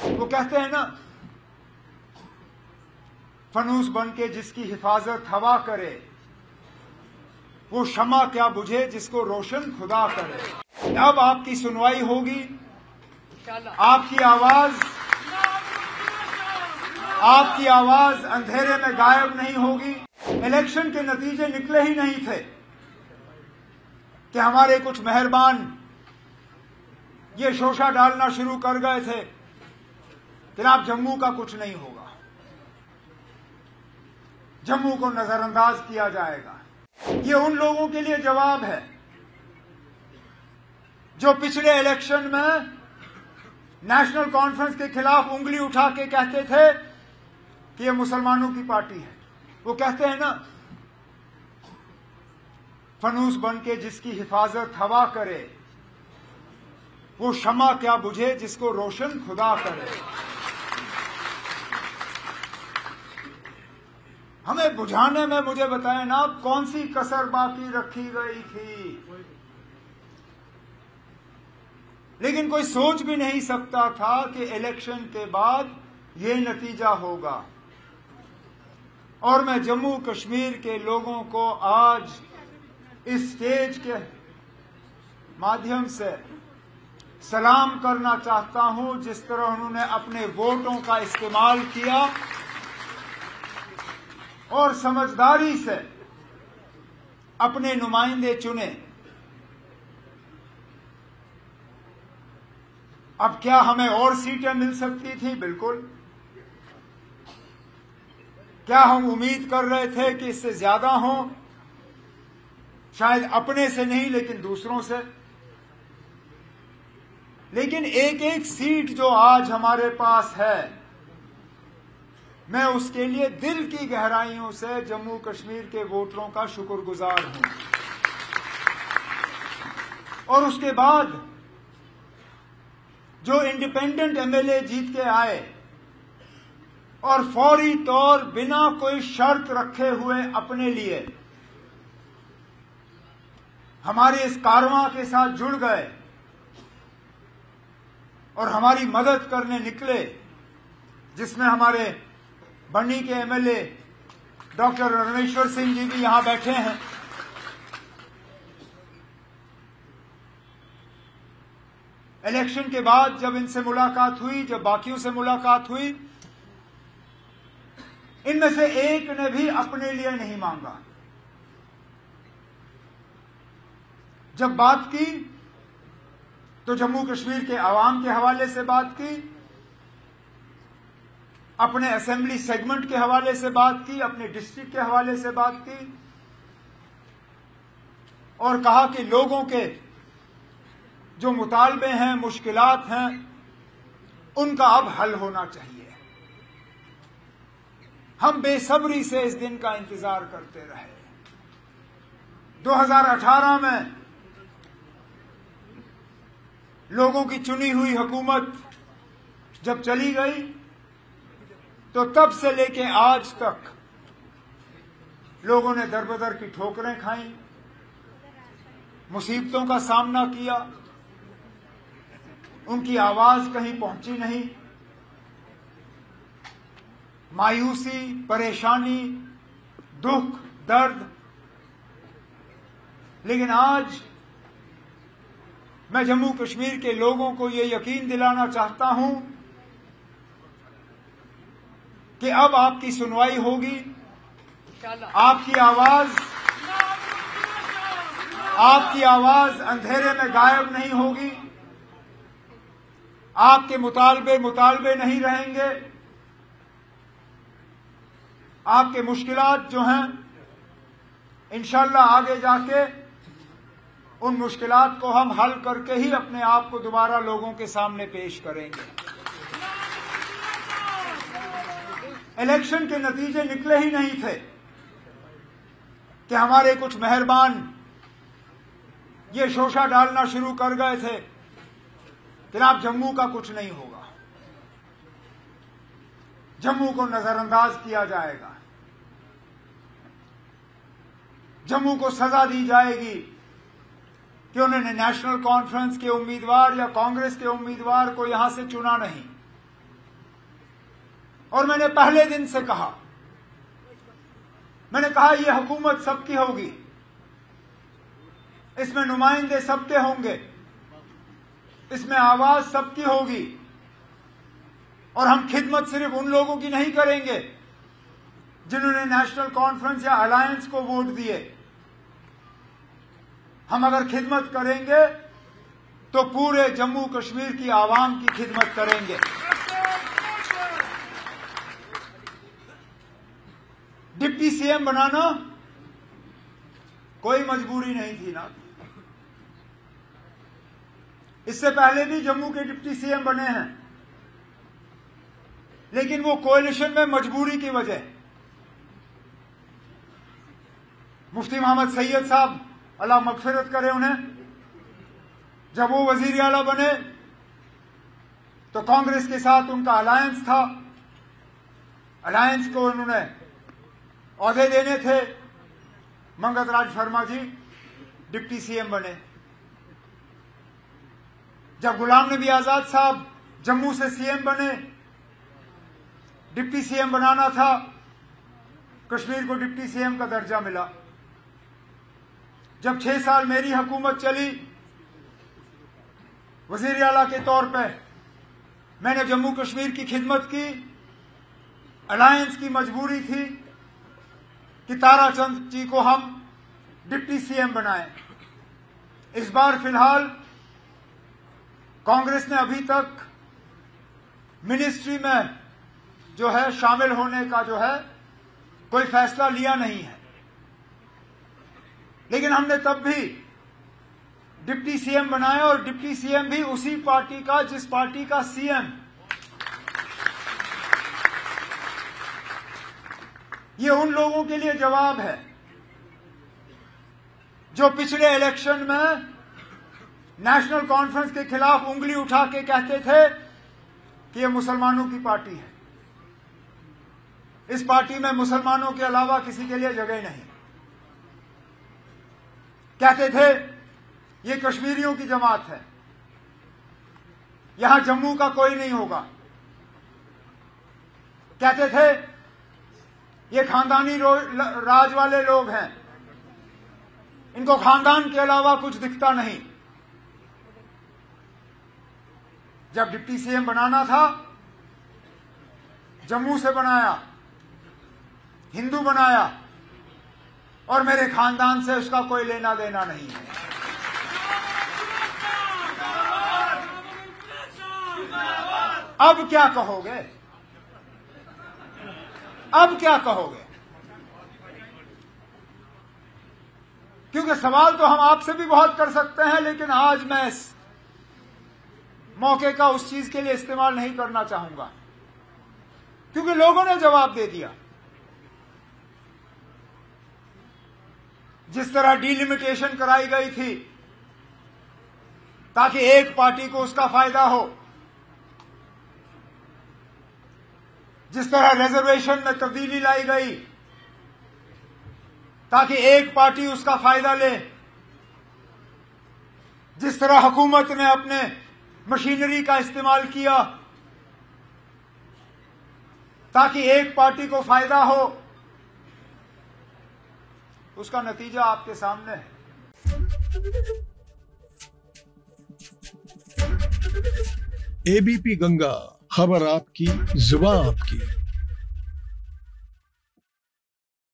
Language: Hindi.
वो कहते हैं ना, फनूस बन के जिसकी हिफाजत हवा करे, वो शमा क्या बुझे जिसको रोशन खुदा करे। अब आपकी सुनवाई होगी, आपकी आवाज अंधेरे में गायब नहीं होगी। इलेक्शन के नतीजे निकले ही नहीं थे कि हमारे कुछ मेहरबान ये शोषा डालना शुरू कर गए थे कि जनाब जम्मू का कुछ नहीं होगा, जम्मू को नजरअंदाज किया जाएगा। ये उन लोगों के लिए जवाब है जो पिछले इलेक्शन में नेशनल कॉन्फ्रेंस के खिलाफ उंगली उठा के कहते थे कि ये मुसलमानों की पार्टी है। वो कहते हैं ना, फनूस बन के जिसकी हिफाजत हवा करे, वो शमा क्या बुझे जिसको रोशन खुदा करे। हमें बुझाने में मुझे बताएं ना, कौन सी कसर बाकी रखी गई थी। लेकिन कोई सोच भी नहीं सकता था कि इलेक्शन के बाद ये नतीजा होगा। और मैं जम्मू कश्मीर के लोगों को आज इस स्टेज के माध्यम से सलाम करना चाहता हूं, जिस तरह उन्होंने अपने वोटों का इस्तेमाल किया और समझदारी से अपने नुमाइंदे चुने। अब क्या हमें और सीटें मिल सकती थी? बिल्कुल। क्या हम उम्मीद कर रहे थे कि इससे ज्यादा हो? शायद अपने से नहीं, लेकिन दूसरों से। लेकिन एक एक सीट जो आज हमारे पास है, मैं उसके लिए दिल की गहराइयों से जम्मू कश्मीर के वोटरों का शुक्रगुजार हूं। और उसके बाद जो इंडिपेंडेंट एमएलए जीत के आए और फौरी तौर बिना कोई शर्त रखे हुए अपने लिए हमारे इस कारवां के साथ जुड़ गए और हमारी मदद करने निकले, जिसमें हमारे बन्नी के एमएलए डॉक्टर रणेश्वर सिंह जी भी यहां बैठे हैं। इलेक्शन के बाद जब इनसे मुलाकात हुई, जब बाकियों से मुलाकात हुई, इनमें से एक ने भी अपने लिए नहीं मांगा। जब बात की तो जम्मू कश्मीर के आवाम के हवाले से बात की, अपने असेंबली सेगमेंट के हवाले से बात की, अपने डिस्ट्रिक्ट के हवाले से बात की और कहा कि लोगों के जो मुतालबे हैं, मुश्किलात हैं, उनका अब हल होना चाहिए। हम बेसब्री से इस दिन का इंतजार करते रहे। 2018 में लोगों की चुनी हुई हुकूमत जब चली गई, तो तब से लेके आज तक लोगों ने दरबदर की ठोकरें खाई, मुसीबतों का सामना किया, उनकी आवाज कहीं पहुंची नहीं। मायूसी, परेशानी, दुख, दर्द। लेकिन आज मैं जम्मू कश्मीर के लोगों को ये यकीन दिलाना चाहता हूं कि अब आपकी सुनवाई होगी, आपकी आवाज अंधेरे में गायब नहीं होगी, आपके मुतालबे नहीं रहेंगे, आपके मुश्किलात जो हैं इंशाअल्लाह आगे जाके उन मुश्किलात को हम हल करके ही अपने आप को दोबारा लोगों के सामने पेश करेंगे। इलेक्शन के नतीजे निकले ही नहीं थे कि हमारे कुछ मेहरबान ये शोषा डालना शुरू कर गए थे कि जनाब जम्मू का कुछ नहीं होगा, जम्मू को नजरअंदाज किया जाएगा, जम्मू को सजा दी जाएगी कि उन्होंने नेशनल कॉन्फ्रेंस के उम्मीदवार या कांग्रेस के उम्मीदवार को यहां से चुना नहीं। और मैंने पहले दिन से कहा, मैंने कहा यह हुकूमत सबकी होगी, इसमें नुमाइंदे सबके होंगे, इसमें आवाज सबकी होगी, और हम खिदमत सिर्फ उन लोगों की नहीं करेंगे जिन्होंने नेशनल कॉन्फ्रेंस या अलायंस को वोट दिए। हम अगर खिदमत करेंगे तो पूरे जम्मू कश्मीर की आवाम की खिदमत करेंगे। डिप्टी सीएम बनाना कोई मजबूरी नहीं थी ना। इससे पहले भी जम्मू के डिप्टी सीएम बने हैं, लेकिन वो कोalition में मजबूरी की वजह। मुफ्ती मोहम्मद सैयद साहब, अल्लाह मगफिरत करे उन्हें, जब वो वजीर आला बने तो कांग्रेस के साथ उनका अलायंस था। अलायंस को उन्होंने ओहदे देने थे। मंगत राज शर्मा जी डिप्टी सीएम बने। जब गुलाम नबी आजाद साहब जम्मू से सीएम बने, डिप्टी सीएम बनाना था, कश्मीर को डिप्टी सीएम का दर्जा मिला। जब 6 साल मेरी हुकूमत चली, वजीर आला के तौर पे मैंने जम्मू कश्मीर की खिदमत की। अलायंस की मजबूरी थी कि ताराचंद जी को हम डिप्टी सीएम बनाएं। इस बार फिलहाल कांग्रेस ने अभी तक मिनिस्ट्री में जो है शामिल होने का जो है कोई फैसला लिया नहीं है, लेकिन हमने तब भी डिप्टी सीएम बनाया, और डिप्टी सीएम भी उसी पार्टी का जिस पार्टी का सीएम। ये उन लोगों के लिए जवाब है जो पिछले इलेक्शन में नेशनल कॉन्फ्रेंस के खिलाफ उंगली उठा के कहते थे कि ये मुसलमानों की पार्टी है, इस पार्टी में मुसलमानों के अलावा किसी के लिए जगह नहीं। कहते थे ये कश्मीरियों की जमात है, यहां जम्मू का कोई नहीं होगा। कहते थे ये खानदानी राज वाले लोग हैं, इनको खानदान के अलावा कुछ दिखता नहीं। जब डिप्टी सीएम बनाना था, जम्मू से बनाया, हिंदू बनाया, और मेरे खानदान से उसका कोई लेना देना नहीं है। अब क्या कहोगे? अब क्या कहोगे? क्योंकि सवाल तो हम आपसे भी बहुत कर सकते हैं, लेकिन आज मैं इस मौके का उस चीज के लिए इस्तेमाल नहीं करना चाहूंगा, क्योंकि लोगों ने जवाब दे दिया। जिस तरह डिलिमिटेशन कराई गई थी ताकि एक पार्टी को उसका फायदा हो, जिस तरह रिजर्वेशन में तब्दीली लाई गई ताकि एक पार्टी उसका फायदा ले, जिस तरह हुकूमत ने अपने मशीनरी का इस्तेमाल किया ताकि एक पार्टी को फायदा हो, उसका नतीजा आपके सामने है। एबीपी गंगा, खबर आपकी, जुबान आपकी।